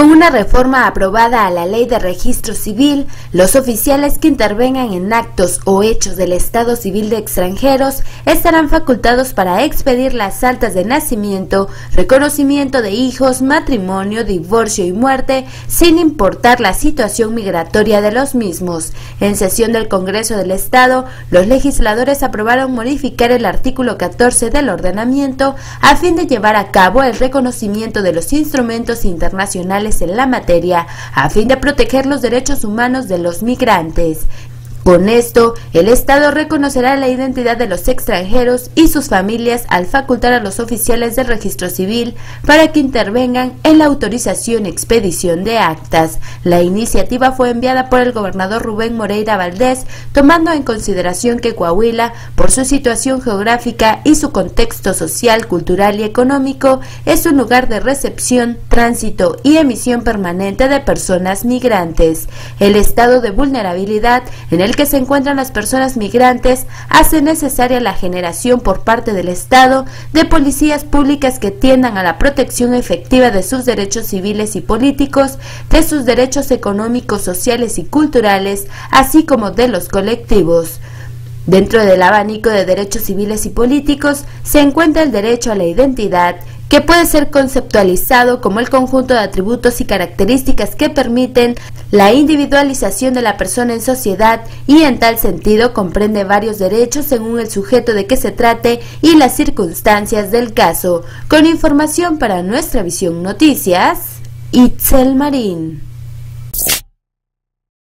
Con una reforma aprobada a la Ley de Registro Civil, los oficiales que intervengan en actos o hechos del Estado Civil de extranjeros estarán facultados para expedir las actas de nacimiento, reconocimiento de hijos, matrimonio, divorcio y muerte, sin importar la situación migratoria de los mismos. En sesión del Congreso del Estado, los legisladores aprobaron modificar el artículo 14 del ordenamiento a fin de llevar a cabo el reconocimiento de los instrumentos internacionales en la materia, a fin de proteger los derechos humanos de los migrantes. Con esto, el Estado reconocerá la identidad de los extranjeros y sus familias al facultar a los oficiales del registro civil para que intervengan en la autorización y expedición de actas. La iniciativa fue enviada por el gobernador Rubén Moreira Valdés, tomando en consideración que Coahuila, por su situación geográfica y su contexto social, cultural y económico, es un lugar de recepción, tránsito y emisión permanente de personas migrantes. El estado de vulnerabilidad en el que se encuentran las personas migrantes hace necesaria la generación por parte del Estado de policías públicas que tiendan a la protección efectiva de sus derechos civiles y políticos, de sus derechos económicos, sociales y culturales, así como de los colectivos. Dentro del abanico de derechos civiles y políticos se encuentra el derecho a la identidad, que puede ser conceptualizado como el conjunto de atributos y características que permiten la individualización de la persona en sociedad y en tal sentido comprende varios derechos según el sujeto de que se trate y las circunstancias del caso. Con información para Nuestra Visión Noticias, Itzel Marín.